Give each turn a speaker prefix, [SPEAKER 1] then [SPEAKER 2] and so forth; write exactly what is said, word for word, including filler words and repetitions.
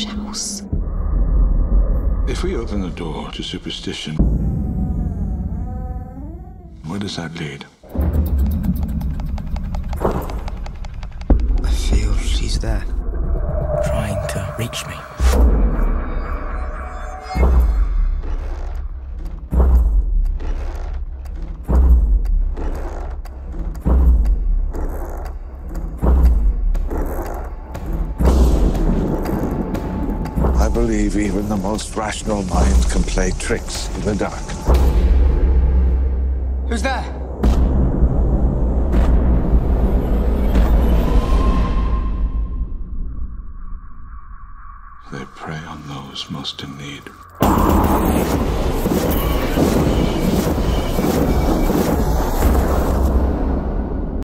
[SPEAKER 1] house.
[SPEAKER 2] If we open the door to superstition, where does that lead?
[SPEAKER 3] I feel she's there, trying to reach me.
[SPEAKER 2] I believe even the most rational mind can play tricks in the dark.
[SPEAKER 3] Who's there?
[SPEAKER 2] They prey on those most in need.